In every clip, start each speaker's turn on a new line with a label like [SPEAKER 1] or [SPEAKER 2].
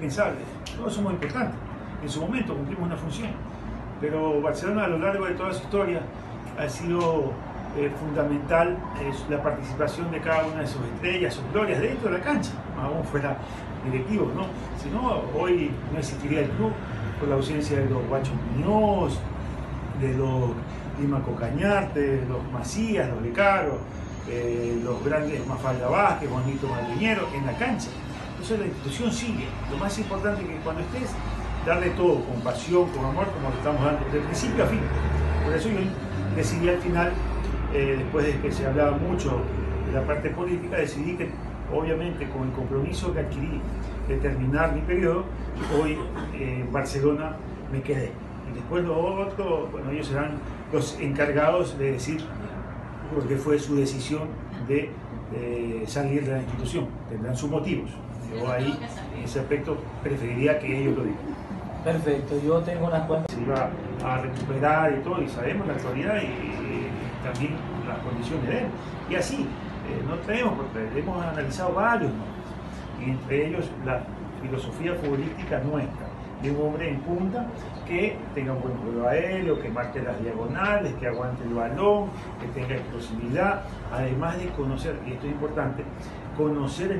[SPEAKER 1] indispensables. Todos somos importantes. En su momento cumplimos una función. Pero Barcelona a lo largo de toda su historia ha sido fundamental la participación de cada una de sus estrellas, sus glorias dentro de la cancha, aún fuera directivos, ¿no? Si no, hoy no existiría el club por la ausencia de los Guacho Muñoz, de los Lima Cocañarte, de los Macías, los Lecaros, los grandes Mafalda Vázquez, Juanito Madriñero en la cancha. Entonces la institución sigue. Lo más importante es que cuando estés, darle todo, con pasión, con amor, como lo estamos dando, de principio a fin. Por eso yo decidí al final, después de que se hablaba mucho de la parte política, decidí que obviamente con el compromiso que adquirí de terminar mi periodo, hoy en Barcelona me quedé. Y después lo otro, bueno, ellos serán los encargados de decir por qué fue su decisión de salir de la institución. Tendrán sus motivos. Yo ahí, en ese aspecto, preferiría que ellos lo digan.
[SPEAKER 2] Perfecto, yo tengo unas cuentas.
[SPEAKER 1] Se iba a recuperar y todo, y sabemos la actualidad y también las condiciones de él. Y así, no traemos, porque hemos analizado varios nombres, y entre ellos la filosofía futbolística nuestra, de un hombre en punta que tenga un buen juego aéreo, que marque las diagonales, que aguante el balón, que tenga explosividad, además de conocer, y esto es importante, conocer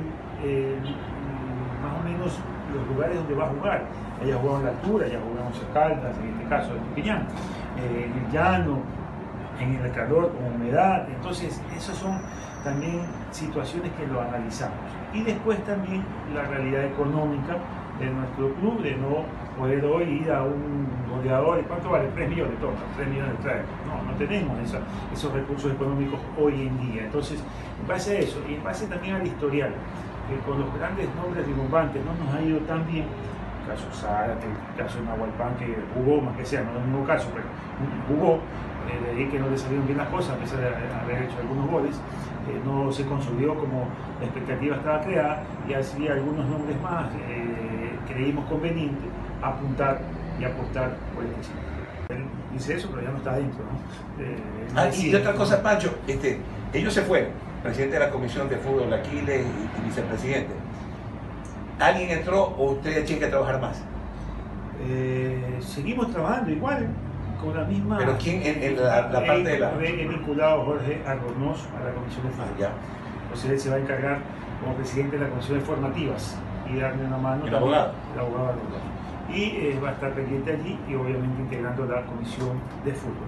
[SPEAKER 1] más o menos los lugares donde va a jugar. Haya jugado en la altura, haya jugado en Caldas, en este caso en Piñán, en el llano, en el calor, con humedad. Entonces, esas son también situaciones que lo analizamos. Y después también la realidad económica de nuestro club, de no poder hoy ir a un goleador. ¿Y cuánto vale? 3 millones, toma, 3 millones trae. No tenemos esos recursos económicos hoy en día. Entonces, en base a eso, y en base también al historial, que con los grandes nombres rimbombantes no nos ha ido tan bien, el caso Zárate, el caso de Nahualpan, que jugó, más que sea, no es el mismo caso, pero jugó, de ahí que no le salieron bien las cosas, a pesar de haber hecho algunos goles, no se consolidó como la expectativa estaba creada, y así algunos nombres más creímos conveniente apuntar y apostar por este chico. Él dice eso, pero ya no está adentro, ¿no?
[SPEAKER 3] Y otra cosa, Pancho, ellos se fueron, presidente de la Comisión de Fútbol, Aquiles y vicepresidente. ¿Alguien entró o ustedes tienen que trabajar más?
[SPEAKER 1] Seguimos trabajando igual, con la misma...
[SPEAKER 3] ¿Pero quién en la parte de la...?
[SPEAKER 1] He vinculado Jorge Albornoz a la Comisión de Fútbol.
[SPEAKER 3] Ya.
[SPEAKER 1] Entonces él se va a encargar como presidente de la Comisión de Formativas y darle una mano...
[SPEAKER 3] ¿El abogado?
[SPEAKER 1] El abogado Albornoz. Y va a estar pendiente allí y obviamente integrando la Comisión de Fútbol.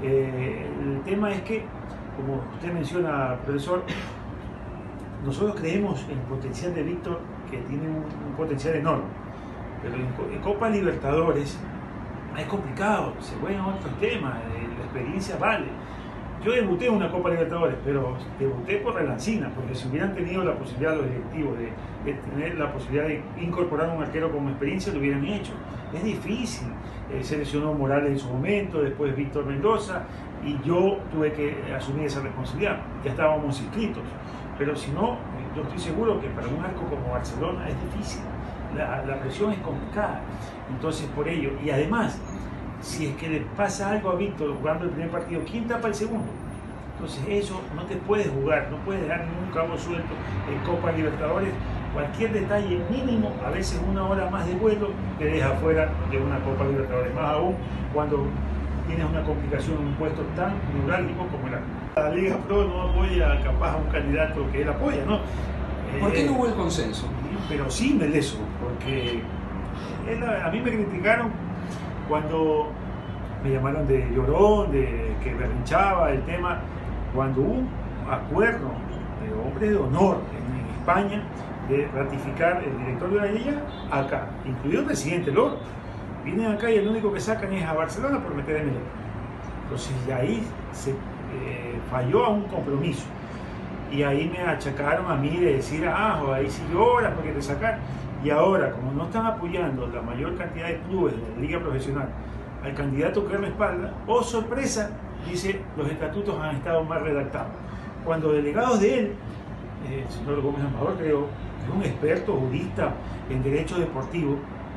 [SPEAKER 1] El tema es que, como usted menciona, profesor, nosotros creemos en el potencial de Víctor, que tiene un potencial enorme, pero en Copa Libertadores es complicado, se juegan otros temas, la experiencia vale. Yo debuté en una Copa Libertadores, pero debuté por relancina, porque si hubieran tenido la posibilidad los directivos de tener la posibilidad de incorporar a un arquero como experiencia, lo hubieran hecho. Es difícil. Se lesionó Morales en su momento, después Víctor Mendoza, y yo tuve que asumir esa responsabilidad. Ya estábamos inscritos, pero si no, yo estoy seguro que para un arco como Barcelona es difícil. La presión es complicada. Entonces, por ello, y además, si es que le pasa algo a Víctor jugando el primer partido, ¿quién tapa el segundo? Entonces eso no te puedes jugar, no puedes dejar ningún cabo suelto en Copa Libertadores. Cualquier detalle mínimo, a veces una hora más de vuelo, te deja fuera de una Copa Libertadores. Más aún cuando tienes una complicación en un puesto tan neurálgico como la Liga Pro no apoya capaz a un candidato que él apoya, ¿no?
[SPEAKER 4] ¿Por qué no hubo el consenso?
[SPEAKER 1] Pero sí me leso, porque a mí me criticaron cuando me llamaron de llorón, de que berrinchaba el tema, cuando hubo un acuerdo de hombres de honor en España de ratificar el directorio de la liga acá, incluido el presidente Loro. Vienen acá y el único que sacan es a Barcelona por meter en el otro. Entonces de ahí se falló a un compromiso. Y ahí me achacaron a mí de decir, ahí sí lloras porque te sacan. Y ahora, como no están apoyando la mayor cantidad de clubes de la liga profesional al candidato que respalda, oh sorpresa, dice, los estatutos han estado mal redactados. Cuando delegados de él, el señor Gómez Amador, creo, que es un experto jurista en derecho deportivo,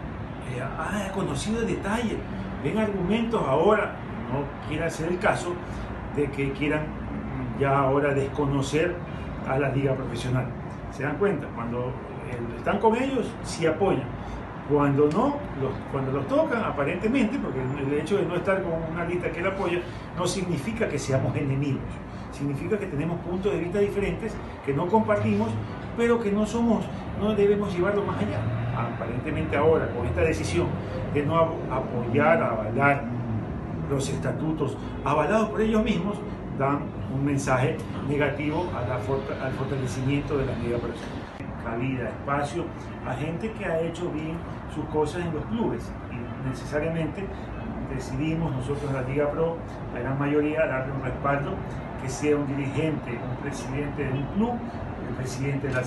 [SPEAKER 1] ha conocido el detalle, ven argumentos ahora, no quiera ser el caso, de que quieran ya ahora desconocer a la liga profesional. ¿Se dan cuenta? Cuando están con ellos, sí apoyan, Cuando los tocan, aparentemente, porque el hecho de no estar con una lista que la apoya, no significa que seamos enemigos. Significa que tenemos puntos de vista diferentes, que no compartimos, pero que no debemos llevarlo más allá. Aparentemente ahora, con esta decisión de no apoyar, avalar los estatutos avalados por ellos mismos, dan un mensaje negativo al fortalecimiento de la liga profesional. Cabida, espacio a gente que ha hecho bien sus cosas en los clubes, y necesariamente decidimos nosotros en la Liga Pro, la gran mayoría, darle un respaldo, que sea un dirigente, un presidente de un club, el presidente de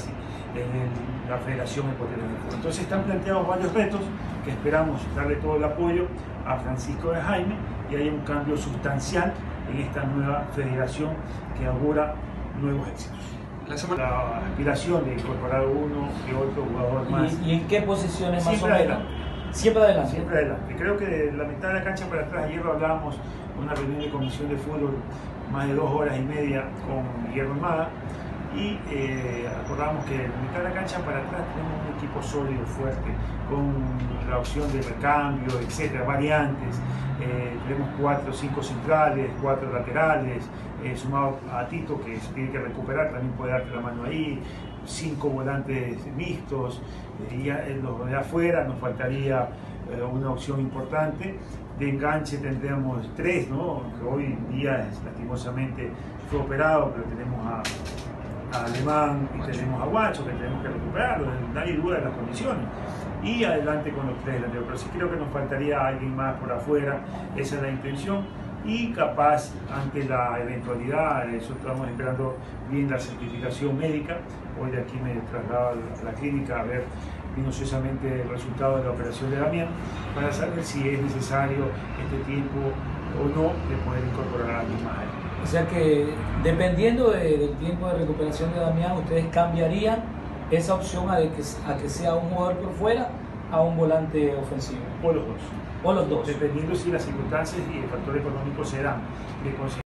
[SPEAKER 1] la Federación Ecuatoriana de Fútbol. Entonces están planteados varios retos que esperamos darle todo el apoyo a Francisco de Jaime y haya un cambio sustancial en esta nueva federación que augura nuevos éxitos. La aspiración de incorporar uno que otro jugador más.
[SPEAKER 2] ¿Y en qué posiciones más
[SPEAKER 1] Siempre
[SPEAKER 2] o menos?
[SPEAKER 1] adelante.
[SPEAKER 2] Siempre adelante.
[SPEAKER 1] Siempre adelante. Creo que de la mitad de la cancha para atrás, ayer lo hablábamos en una reunión de comisión de fútbol, más de 2 horas y media con Guillermo Almada, y acordamos que de la mitad de la cancha para atrás tenemos un equipo sólido, fuerte, con la opción de recambio, etcétera, variantes. Tenemos 4 o 5 centrales, 4 laterales, sumado a Tito, que se tiene que recuperar, también puede darte la mano ahí, 5 volantes mixtos, y los de afuera nos faltaría una opción importante. De enganche tendríamos 3, ¿no? Que hoy en día lastimosamente fue operado, pero tenemos a Alemán y tenemos a Guacho, que tenemos que recuperarlo, nadie duda de las condiciones. Y adelante con los 3 delanteros, pero sí creo que nos faltaría alguien más por afuera, esa es la intención. Y capaz, ante la eventualidad, eso estamos esperando bien la certificación médica. Hoy de aquí me traslado a la clínica a ver minuciosamente el resultado de la operación de Damián, para saber si es necesario este tiempo o no de poder incorporar a alguien más.
[SPEAKER 2] O sea que, dependiendo del tiempo de recuperación de Damián, ustedes cambiarían esa opción a que sea un jugador por fuera a un volante ofensivo.
[SPEAKER 1] O los dos.
[SPEAKER 2] O los dos.
[SPEAKER 1] Dependiendo si las circunstancias y el factor económico se dan.